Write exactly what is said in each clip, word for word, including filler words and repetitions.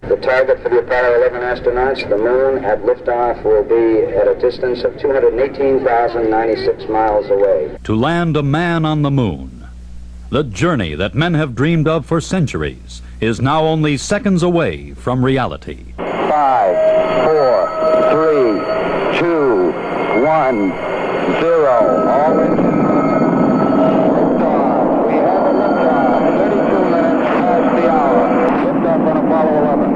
The target for the Apollo eleven astronauts, the moon, at liftoff will be at a distance of two hundred eighteen thousand ninety-six miles away. To land a man on the moon, the journey that men have dreamed of for centuries is now only seconds away from reality. Five, four, three, two, one, zero. All engines liftoff. We have a liftoff. thirty-two minutes past the hour. Liftoff on Apollo eleven.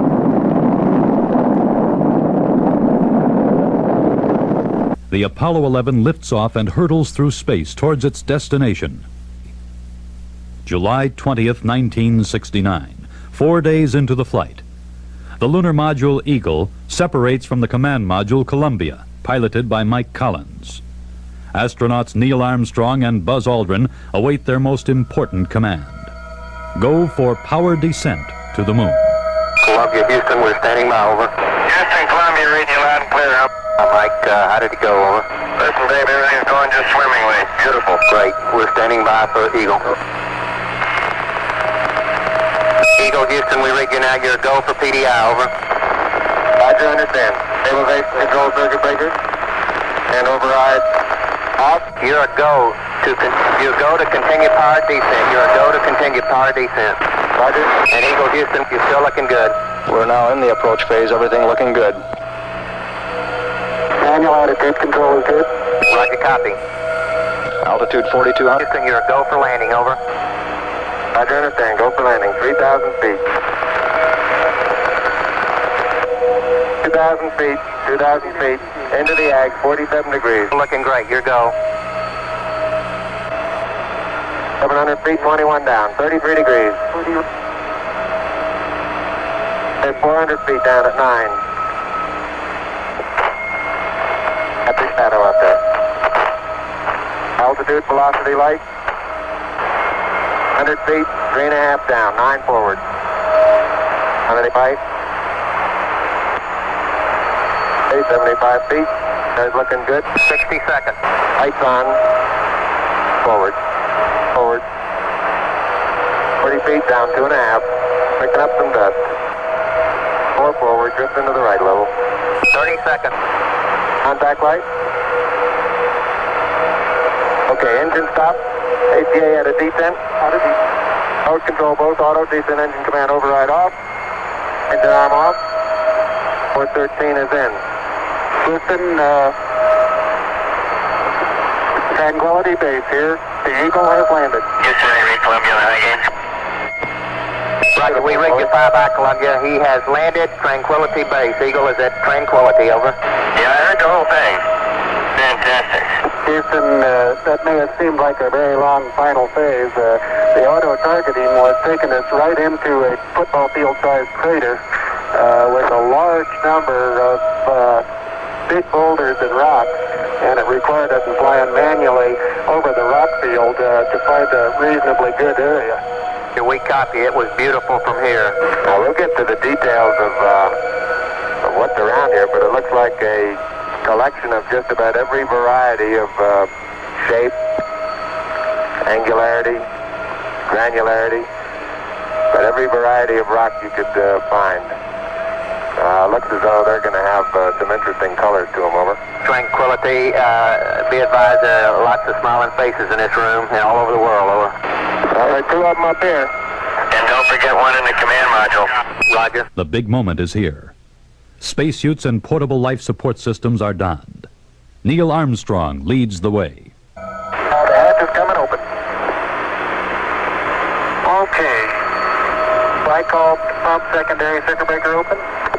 The Apollo eleven lifts off and hurtles through space towards its destination. July twentieth, nineteen sixty-nine, four days into the flight. The lunar module Eagle separates from the command module Columbia, piloted by Mike Collins. Astronauts Neil Armstrong and Buzz Aldrin await their most important command. Go for power descent to the moon. Columbia, Houston, we're standing by, over. Houston, Columbia, reading you loud and clear, up. Uh, Mike, uh, how did it go, over? Listen, Dave, everything's going just swimmingly. Beautiful, great. We're standing by for Eagle. Eagle, Houston, we read you now. You're a go for P D I, over. Roger, understand. Stabilization control circuit breaker. And override off. You're a go to con you go to continue power descent. You're a go to continue power descent. Roger. And Eagle, Houston, you're still looking good. We're now in the approach phase. Everything looking good. Manual attitude control is good. Roger, copy. Altitude forty-two hundred. Houston, you're a go for landing, over. Roger, understand. Go for landing. three thousand feet. two thousand feet. two thousand feet. Into the ag. forty-seven degrees. Looking great. Your go. seven hundred feet. twenty-one down. thirty-three degrees. And four hundred feet down at nine. At the shadow up there. Altitude, velocity, light. one hundred feet, three and a half down, nine forward. How many feet? Okay, seventy-five feet. Guys looking good. sixty seconds. Lights on. Forward. Forward. forty feet down, two and a half. Picking up some dust. Four forward, drifting to the right level. thirty seconds. Contact light. Okay, engine stop. A P A at a descent. Auto descent. Mode control both auto descent, engine command override off. Engine arm off. four thirteen is in. Houston, uh, Tranquility Base here. The Eagle has landed. Houston, I read Columbia, again. Roger, we read you five by Columbia. He has landed Tranquility Base. Eagle is at Tranquility, over. Yeah, I heard the whole thing. Fantastic. Houston, uh, that may have seemed like a very long final phase. Uh, the auto-targeting was taking us right into a football field-sized crater uh, with a large number of uh, big boulders and rocks, and it required us to fly manually over the rock field uh, to find a reasonably good area. We copy. It was beautiful from here. Now, we'll get to the details of, uh, of what's around here, but it looks like a collection of just about every variety of uh, shape, angularity, granularity, but every variety of rock you could uh, find. Uh, looks as though they're going to have uh, some interesting colors to them, over. Tranquility, uh, be advised there are lots of smiling faces in this room and all over the world, over. All right, two of them up here. And don't forget one in the command module. Roger. The big moment is here. Spacesuits and portable life support systems are donned. Neil Armstrong leads the way. Now the hatch is coming open. Okay. Flight call pump secondary circuit breaker open.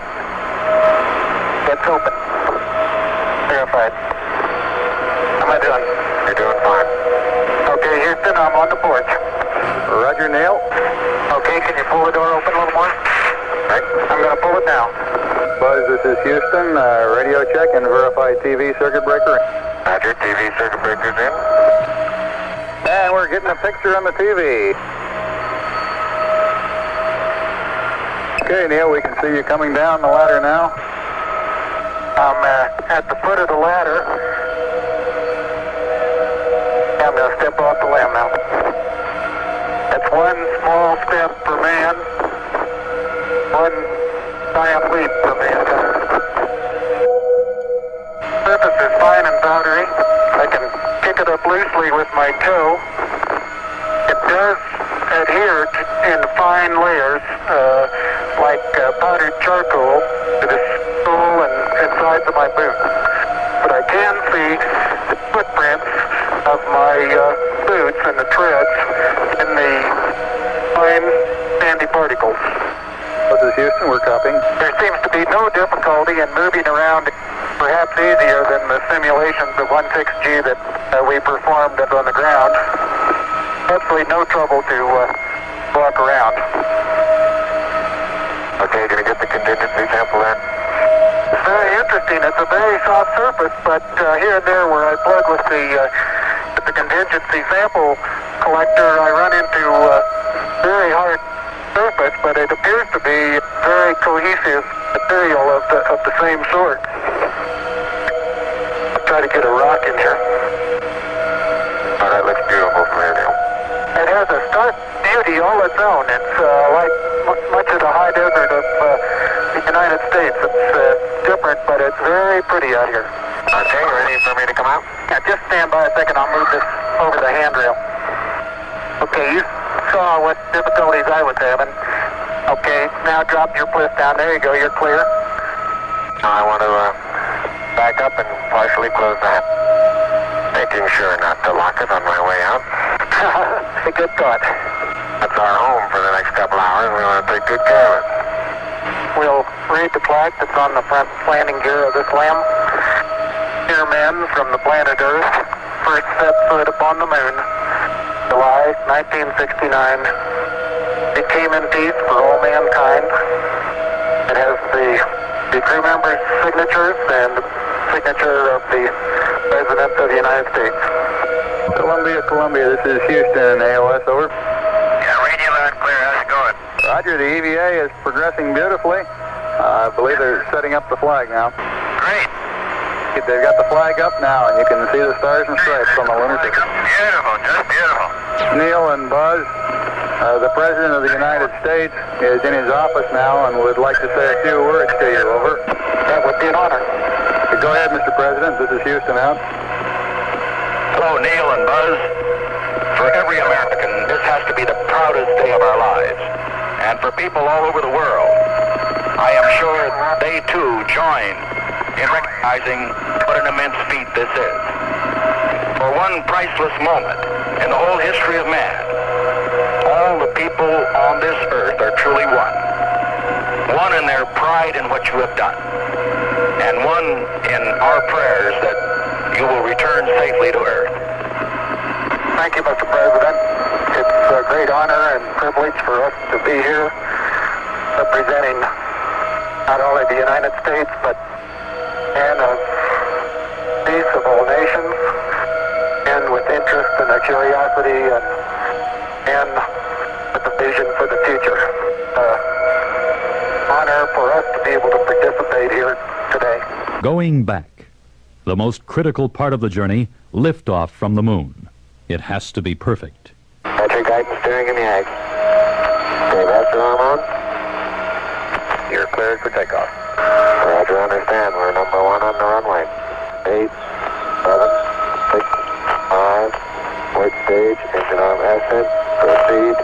It's open. Verified. How am I doing? You're doing fine. Okay, Houston, I'm on the porch. Roger, Neil. Okay, can you pull the door open a little more? Right. I'm going to pull it now. Buzz, this is Houston. Uh, radio check and verify T V circuit breaker. Roger, T V circuit breaker's in. And we're getting a picture on the T V. Okay, Neil, we can see you coming down the ladder now. I'm uh, at the foot of the ladder. I'm going to step off the limb now. That's one small step for man, one giant leap from mankind. Surface is fine and powdery. I can pick it up loosely with my toe. It does adhere to, in fine layers, uh, like uh, powdered charcoal, to the sole and, and sides of my boot. But I can see the footprints of my uh, boots and the treads in the fine sandy particles. This is Houston, we're copying. There seems to be no difficulty in moving around, perhaps easier than the simulations of one six G that uh, we performed up on the ground. Absolutely no trouble to uh, walk around. Okay, gonna get the contingency sample in. It's very interesting. It's a very soft surface, but uh, here and there where I plug with the, uh, with the contingency sample collector, I run into uh, very hard surface, but it appears to be very cohesive material of the, of the same sort. I'll try to get a rock in here. Oh, that looks beautiful from here, Neil. It has a stark beauty all its own. It's uh, like m much of the high desert of uh, the United States. It's uh, different, but it's very pretty out here. Okay, ready for me to come out? Now, just stand by a second. I'll move this over the handrail. Okay, you saw what difficulties I was having. Okay, now drop your bliss down. There you go. You're clear. Now I want to uh, back up and partially close the hatch, making sure not to lock it on my way out. A good thought. That's our home for the next couple hours. We want to take good care of it. We'll read the plaque that's on the front landing gear of this lamb. Dear men from the planet Earth, first set foot upon the moon, July nineteen sixty-nine. It came in peace for all mankind. It has the, the crew members' signatures and the signature of the President of the United States. Columbia, Columbia, this is Houston, A O S, over. Yeah, radio loud and clear. How's it going? Roger, the E V A is progressing beautifully. Uh, I believe they're setting up the flag now. Great. They've got the flag up now, and you can see the stars and stripes on the lunar surface. Beautiful, just beautiful. Neil and Buzz, uh, the President of the United States is in his office now and would like to say a few words to you, over. That would be an honor. Go ahead, Mister President. This is Houston out. Hello, Neil and Buzz. For every American, this has to be the proudest day of our lives. And for people all over the world, I am sure they too join in recognizing what an immense feat this is. For one priceless moment in the whole history of man, all the people on this earth are truly one. One in their pride in what you have done, and one in our prayers that you will return safely to Earth. Thank you, Mister President. It's a great honor and privilege for us to be here representing not only the United States, but men of peace of all nations, men with interest and a curiosity, and men with a vision for the future. Uh, honor for us to be able to participate here today. Going back, the most critical part of the journey, liftoff from the moon. It has to be perfect. Battery guidance, steering in the ag. Okay, master arm on. You're cleared for takeoff. Roger, understand. We're number one on the runway. Eight, seven, six, five. Wait stage, engine arm ascent. Proceed.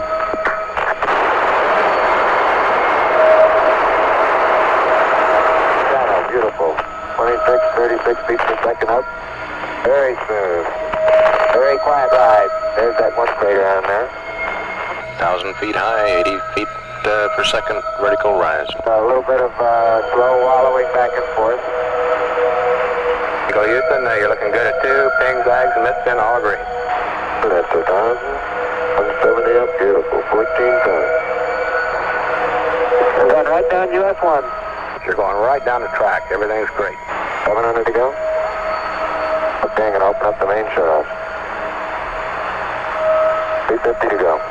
Channel, beautiful. twenty-six, thirty-six feet per second up. Very smooth. Very quiet ride. There's that one crater on there. one thousand feet high, eighty feet uh, per second vertical rise. A little bit of uh, slow wallowing back and forth. Go Houston, uh, you're looking good at two. Ping, zags, and missed in all green. That's a thousand. one seventy up, beautiful. fourteen tons. And then right down U S one. You're going right down the track. Everything's great. seven hundred to go. Okay, I'm going to open up the main shutoff. three fifty to go.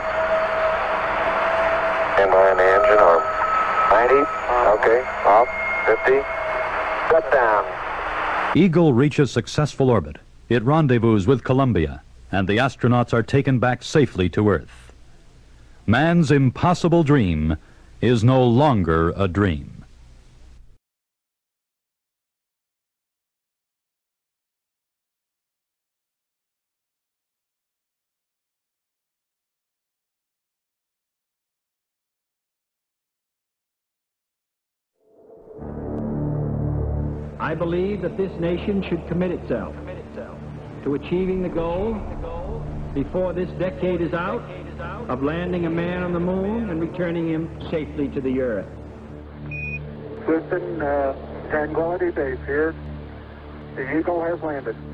And behind the engine arm. ninety. Okay. Off. fifty. Shut down. Eagle reaches successful orbit. It rendezvous with Columbia, and the astronauts are taken back safely to Earth. Man's impossible dream is no longer a dream. I believe that this nation should commit itself to achieving the goal before this decade is out of landing a man on the moon and returning him safely to the Earth. Houston, uh, Tranquility Base here. The Eagle has landed.